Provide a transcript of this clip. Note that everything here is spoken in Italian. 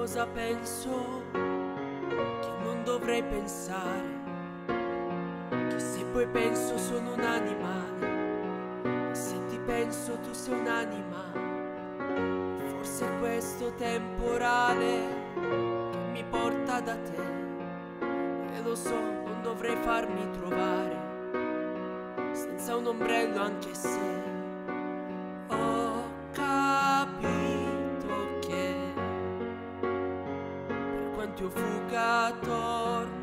cosa penso che non dovrei pensare, che se poi penso sono un animale, e se ti penso tu sei un'anima. Forse è questo temporale che mi porta da te, e lo so, non dovrei farmi trovare senza un ombrello, anche se ho capito che per quanto io fuga torno